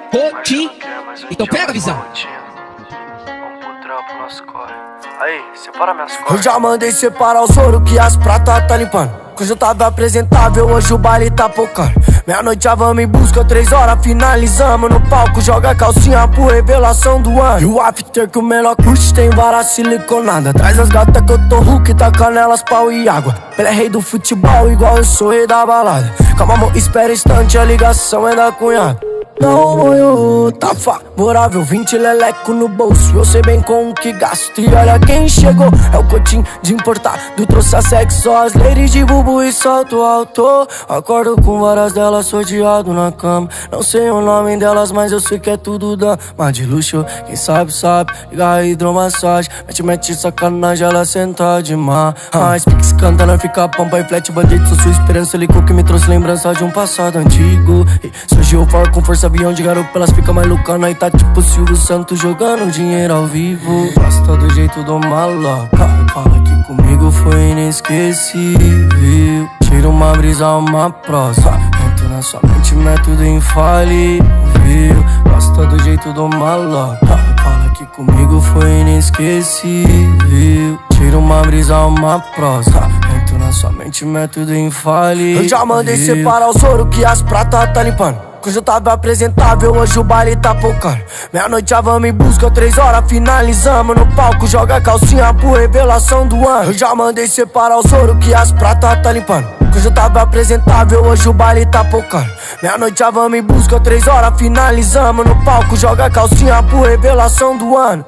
Cotim. Então pega a visão. Vamos pro trampo, nosso corre. Aí, separa minhas cores. Eu já mandei separar os ouro que as pratas tá limpando. Hoje eu tava apresentável, hoje o baile tá pocando. Meia-noite já vamos em busca, 3 horas finalizamos no palco. Joga calcinha por revelação do ano. E o after que o melhor curte tem vara siliconada. Traz as gatas que eu tô Hulk, tá canelas, pau e água. Ele é rei do futebol, igual eu sou rei da balada. Calma amor, espera instante, a ligação é da cunhada. Não, moio, tá favorável, 20 leleco no bolso. Eu sei bem com o que gasto. E olha quem chegou, é o Cotim de importado. Trouxe a sexo, as ladies de bubu e salto alto. Acordo com várias delas, sou odiado na cama. Não sei o nome delas, mas eu sei que é tudo dama de luxo, quem sabe, sabe. Liga a hidromassagem, mete sacanagem, ela senta demais. Pix canta, não fica pampa e flat. Bandido, sou sua esperança, licou que me trouxe lembrança de um passado antigo. E surgiu fora com força, avião de garoto, elas ficam mais loucas. Aí tá tipo Silvio Santos jogando dinheiro ao vivo. Gosta do jeito do maloca, fala que comigo foi inesquecível. Tira uma brisa, uma prosa, entro na sua mente, método infalível. Gosta do jeito do maloca, fala que comigo foi inesquecível. Tira uma brisa, uma prosa, entro na sua mente, método infalível. Eu já mandei separar os ouro que as pratas tá limpando. Hoje eu tava apresentável, hoje o baile tá pocando. Meia-noite já vamos em busca, 3 horas finalizamos no palco. Joga calcinha por revelação do ano. Eu já mandei separar os ouro que as pratas tá limpando. Hoje eu tava apresentável, hoje o baile tá pocando. Meia-noite já vamos em busca, 3 horas finalizamos no palco. Joga calcinha por revelação do ano.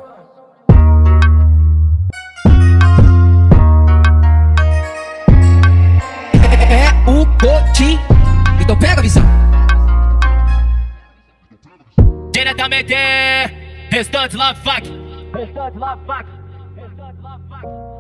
É o Cotim. Então pega a visão. Diretamente, restante love fuck.